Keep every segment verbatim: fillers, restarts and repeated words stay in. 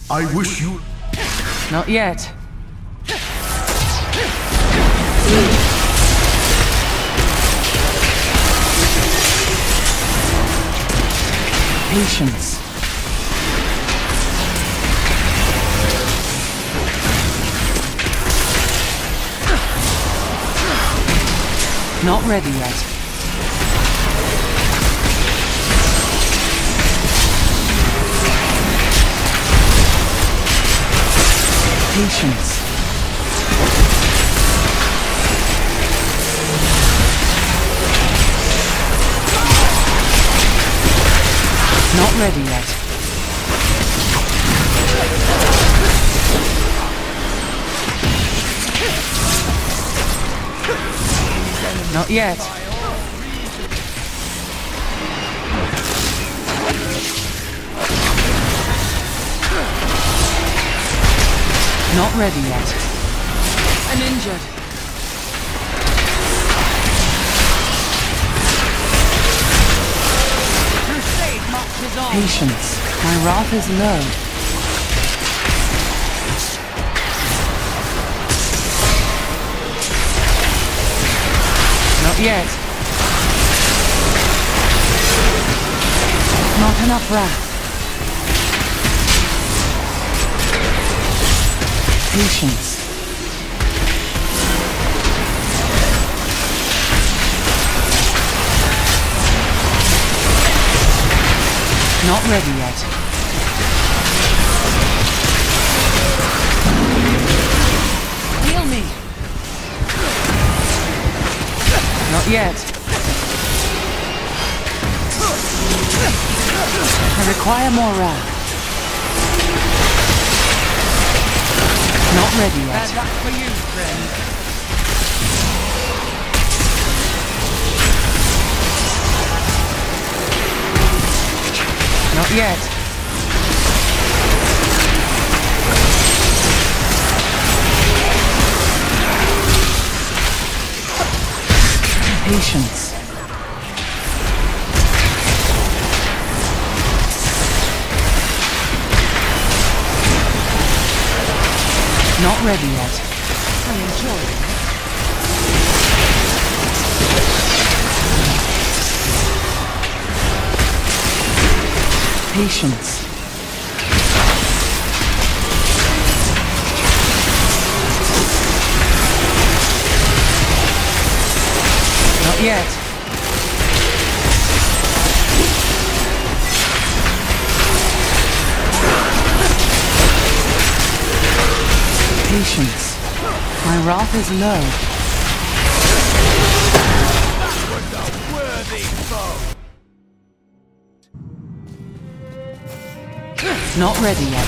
I wish you... Not yet. Patience. Not ready yet. Patience. Not ready yet. Not yet. Not ready yet. I'm injured. Crusade marches on. Patience. My wrath is low. Not yet. Not enough wrath. Patience. Not ready yet. Heal me. Not yet. I require more wrath. Not ready yet. Bad luck for you, friend. Not yet. Patience. Not ready yet. I enjoy it. Patience. Not yet. Patience. My wrath is low. That was a worthy foe! Not ready yet.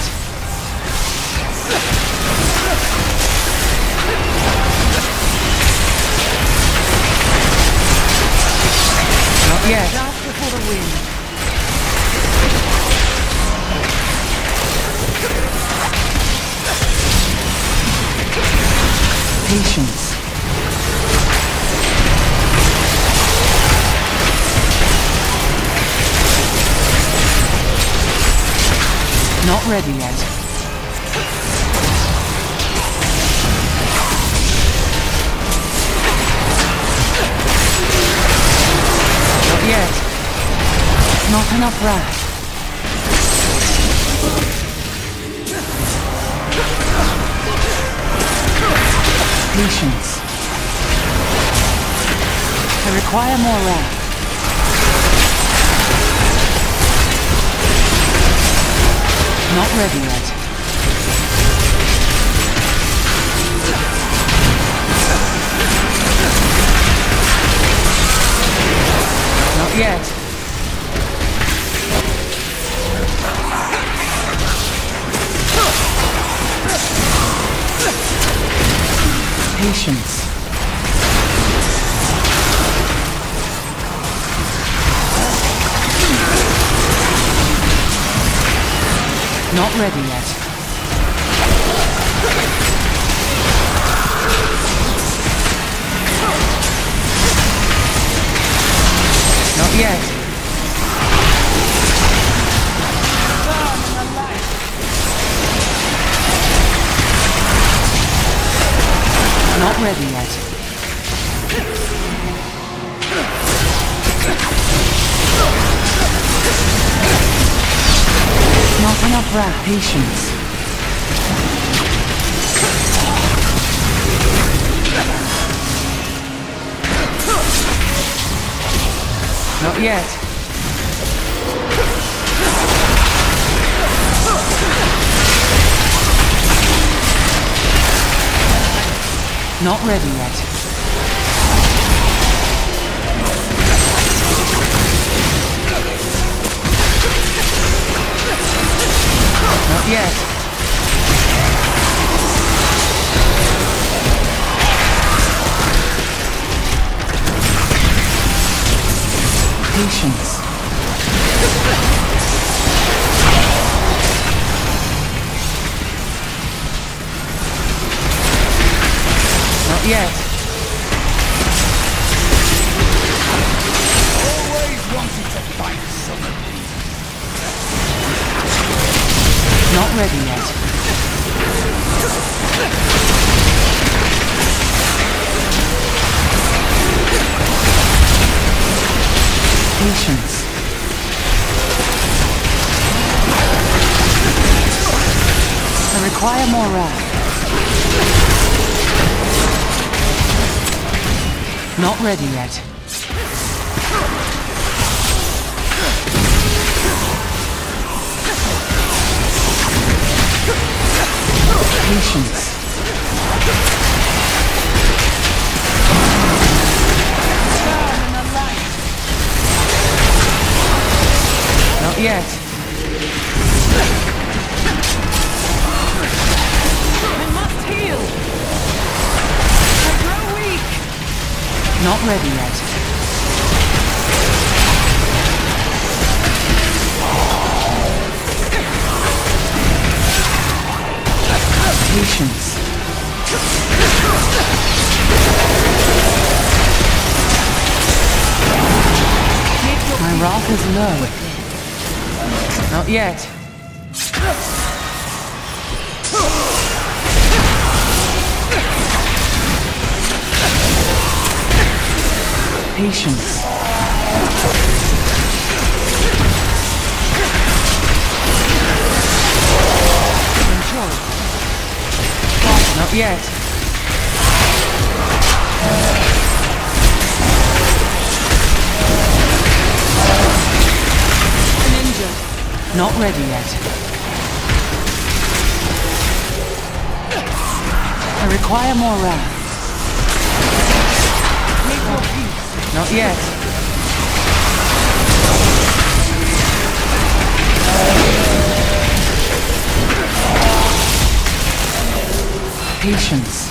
Not yet. Just before the wind. Patience. Not ready yet. Not yet. Not enough wrath. Patience. I require more wrath. Not ready yet. Not yet. Patience. Not ready yet. Not yet. Not ready yet. Not enough wrath. Patience. Not yet. Not ready yet. Not yet. Patience. Not yet. Always wanted to fight some of these. Not ready yet. Patience. I require more wrath. Not ready yet. Patience. Not yet. I must heal. I grow weak. Not ready yet. Patience. My wrath is low. Not yet. Patience. Not yet. Ninja. Not ready yet. I require more wrath. Make your peace. Not yet. Patience.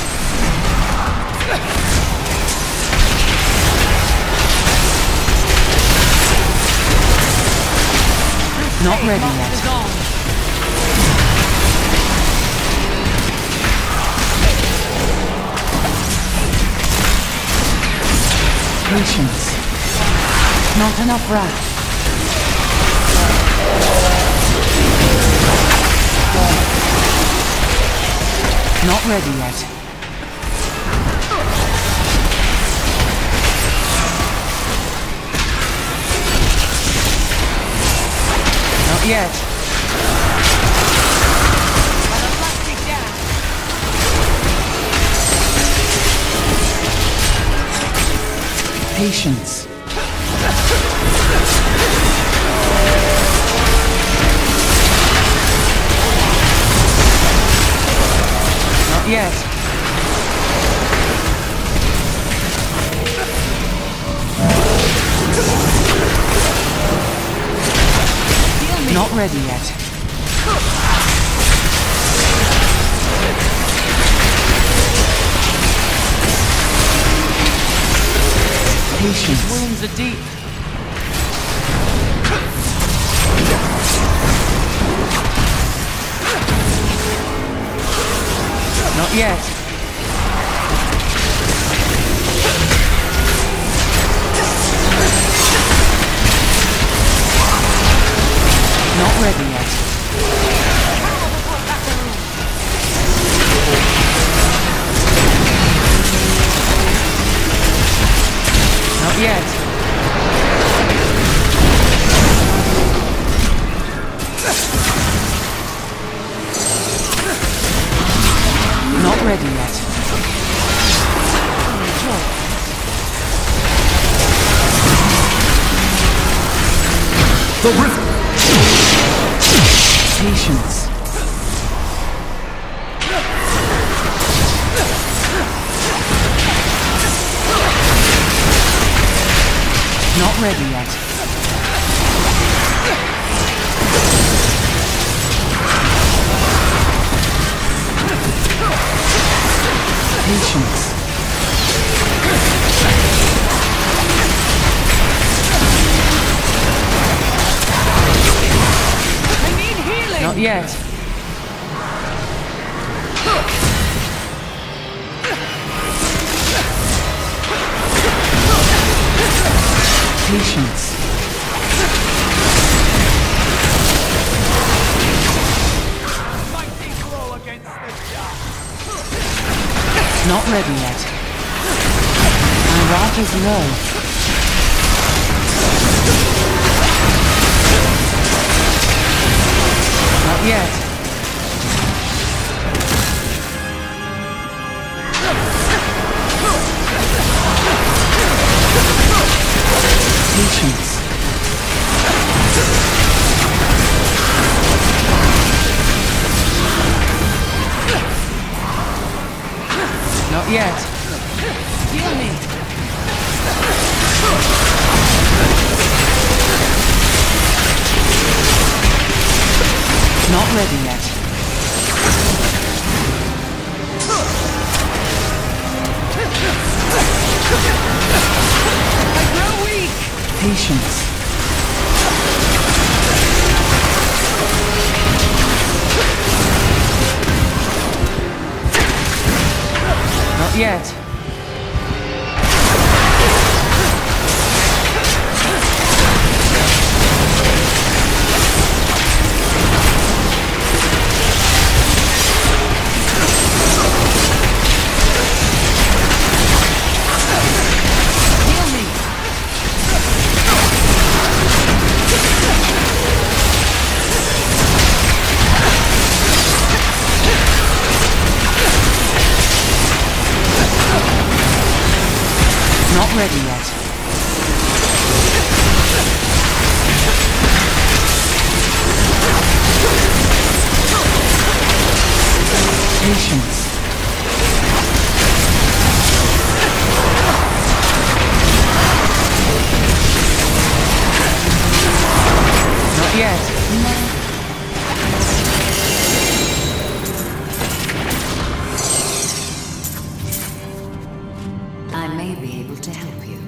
Not ready yet. Is on. Patience. Not enough wrath. Not ready yet. Not yet. Patience. Not yet. Not ready yet. Patience. Wounds are deep. Not yet. Not ready yet. ready yet. The rift. Patience. Not ready yet. Patience. I need healing! Not yet. Patience. Mighty blow against the dark. Not ready yet. My wrath is low. Not yet. Patience. Not yet. Heal me! Not ready yet. I grow weak! Patience. Not yet. Heal me! Not ready yet. Patience. Not yet. I may be able to help you.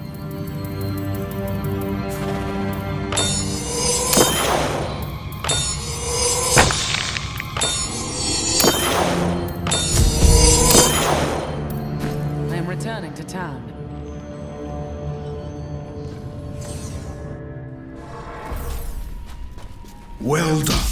I am returning to town. Well done.